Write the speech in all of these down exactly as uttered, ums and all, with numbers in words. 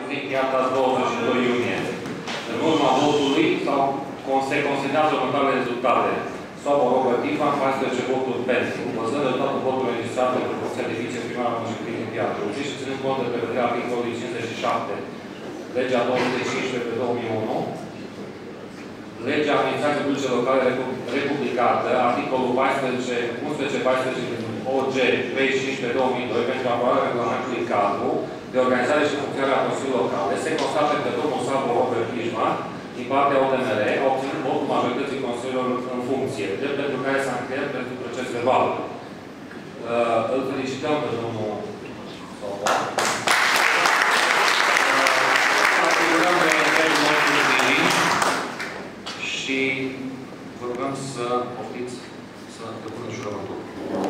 zi încheiat la douăzeci și doi iunie. În urma votului sau se consemnează următoarele rezultate. Sobo Robert Ivan, paisprezece voturi pentru. Văzând rezultatul votului înregistrat pentru funcția de viceprimar al municipiului Piatrului și ținând cont de prevederea articolului cincizeci și șapte, legea două mii cincisprezece pe două mii unu, legea administrației publice locale republicată, articolul unsprezece paisprezece O G treizeci și cinci pe două mii doi pentru aprobarea regulamentului cadru de organizare și funcționare a Consiliului Locale, se constată că domnul Sabo Robert Ivan, din partea O D M R, a obținut votul majorității Consiliilor în funcție, de pentru care s-a încheiat pentru proces verbal. Uh, îl felicităm pe domnul Sobo. Asigurăm pe întregul nostru sprijin și vă rugăm să poftiți să depuneți jurământul.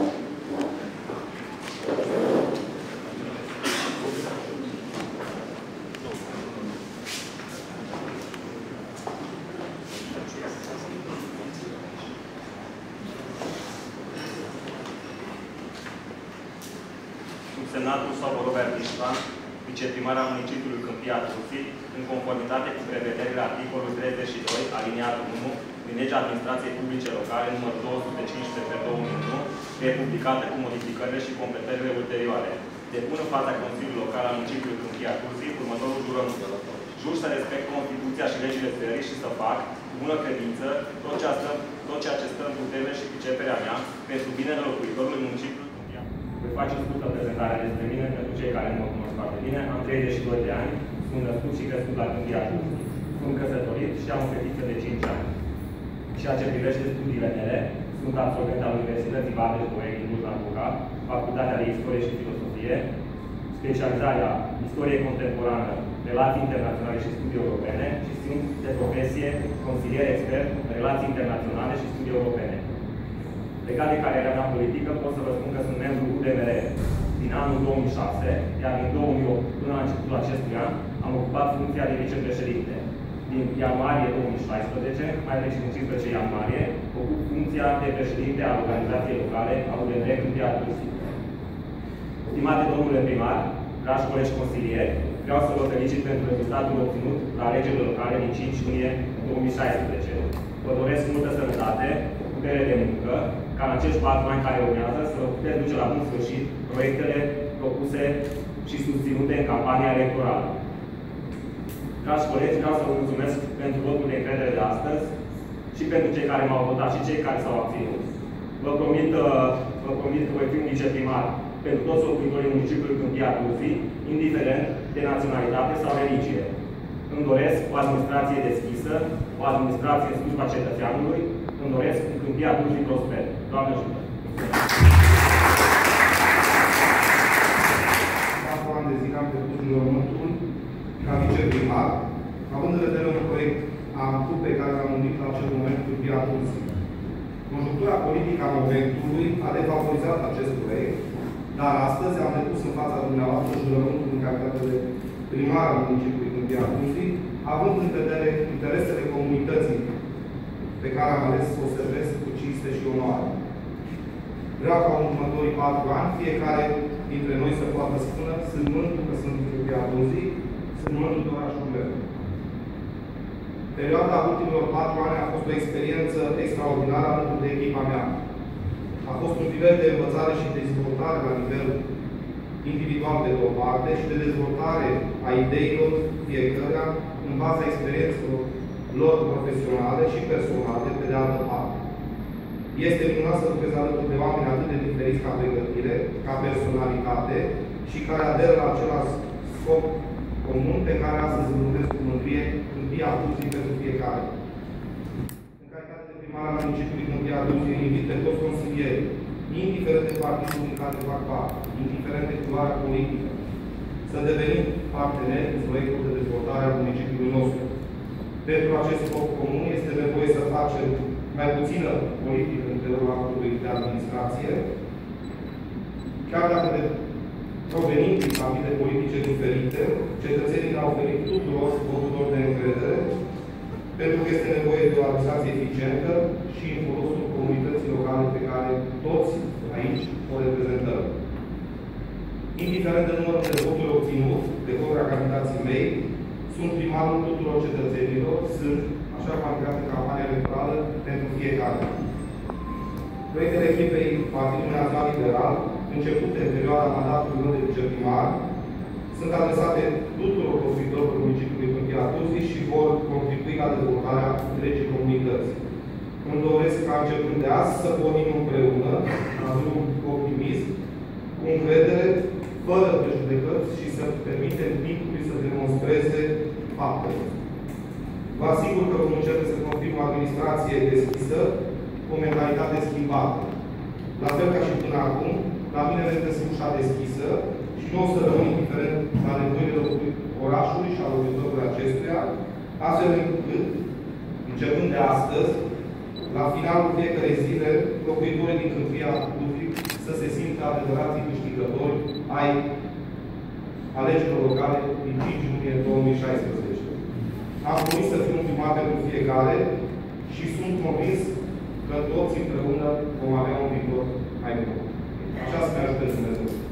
Subsemnatul Sobo Robert Ivan, viceprimar al municipiului Câmpia Turzii, în conformitate cu prevederile articolului treizeci și doi, aliniatul unu, din legea administrației publice locale, numărul două sute cincisprezece pe două mii unu, republicată cu modificările și completările ulterioare. Depun în fața Consiliului Local al municipiului Câmpia Turzii următorul jurământ. Jur să respect Constituția și legile țării și să fac, cu bună credință, tot ceea, stă, tot ceea ce stă în putere și priceperea mea, pentru binele locuitorului municipiului Câmpia. Voi face o scurtă prezentare despre mine pentru cei care nu mă cunosc foarte bine. Am treizeci și doi de ani, sunt născut și crescut la Câmpia Turzii. Sunt căsătorit și am o fetiță de cinci ani. Ceea ce privește studiile mele, sunt absolvent al Universității Babeș-Bolyai din Cluj-Napoca, Facultatea de Istorie și Filosofie, specializarea Istorie Contemporană, Relații Internaționale și Studii Europene și sunt de profesie consilier expert în Relații Internaționale și Studii Europene. Legat de cariera mea politică, pot să vă spun că sunt membru U D M R din anul două mii șase, iar din două mii opt până la începutul acestui an am ocupat funcția de vicepreședinte. Din ianuarie două mii șaisprezece, mai ales din cincisprezece ianuarie, ocup funcția de președinte al organizației locale a U D M R Câmpia Turzii. Stimate domnule primar, dragi colegi consilieri, vreau să vă felicit pentru rezultatul obținut la alegerile locale din cinci iunie două mii șaisprezece. Vă doresc multă sănătate, putere de muncă, ca în acești patru ani care urmează să vă puteți duce la bun sfârșit proiectele propuse și susținute în campania electorală. Dragi colegi, vreau să vă mulțumesc pentru votul de încredere de astăzi și pentru cei care m-au votat și cei care s-au abținut. Vă promit, vă promit că voi fi un viceprimar pentru toți locuitorii municipiului Câmpia Turzii, indiferent de naționalitate sau religie. Îmi doresc o administrație deschisă, o administrație în slujba cetățeanului, îmi doresc un Câmpia Turzii prosper. Doamne ajută! patru ani de zi am trecut jurământul ca viceprimar, având în vedere un proiect amplu pe care l-am numit la acel moment Câmpia Turzii. Conjunctura politică a momentului a defavorizat acest proiect, dar astăzi am depus în fața dumneavoastră jurământul în calitate de primar al municipiului Câmpia Turzii, având în vedere interesele comunității pe care am ales să o servesc cu cinste și onoare. Vreau ca în următorii patru ani fiecare dintre noi să poată spune: sunt mândru că sunt din Câmpia Turzii, sunt mândru de orașul meu. Perioada ultimilor patru ani a fost o experiență extraordinară alături de echipa mea. A fost un nivel de învățare și de dezvoltare la nivel individual pe de o parte și de dezvoltare a ideilor fiecăruia în baza experiențelor lor profesionale și personale pe de altă parte. Este minunat să lucrez alături de oameni atât de diferiți ca pregătire, ca personalitate și care aderă la același scop comun pe care astăzi îl numesc cu mândrie Câmpia Turzii pentru fiecare. În calitate de primar al municipiului Câmpia Turzii, invit pe toți consilierii, indiferent de partidul din care fac parte, indiferent de culoarea politică, să devenim parteneri în proiectul de dezvoltare al municipiului nostru. Pentru acest scop comun este nevoie să facem mai puțină politică în interiorul actului de administrație, chiar dacă de provenim din partide politice diferite, cetățenii ne-au oferit tuturor votul lor de încredere, pentru că este nevoie de o administrație eficientă și în folosul comunității locale pe care toți aici o reprezentăm. indiferent de numărul de voturi obținut de către candidații mei, sunt primarul tuturor cetățenilor, sunt, așa cum am indicat în campania electorală, pentru fiecare. Proiectele echipei Partidului Național Liberal, începute în perioada mandatului meu de viceprimar, sunt adresate tuturor locuitorilor municipiului Câmpia Turzii și vor contribui la dezvoltarea întregii comunități. Îmi doresc ca începând de azi să pornim împreună, la drum cu optimism, cu încredere, fără prejudecăți și să permitem timpului să demonstreze faptele. Vă asigur că vom începe să construim o administrație deschisă, cu o mentalitate schimbată. La fel ca și până acum, la mine veți găsi ușa deschisă și nu o să rămân indiferent la nevoile orașului și a locuitorilor acestuia, astfel încât, începând de astăzi, la finalul fiecarei zile, locuitorii din Câmpia Turzii să se simtă adevărații câștigători ai alegerilor locale din cinci iunie două mii șaisprezece. Am promis să fiu un primar pentru fiecare și sunt convins că toți împreună vom avea un viitor mai bun. Așa să ne ajute Dumnezeu.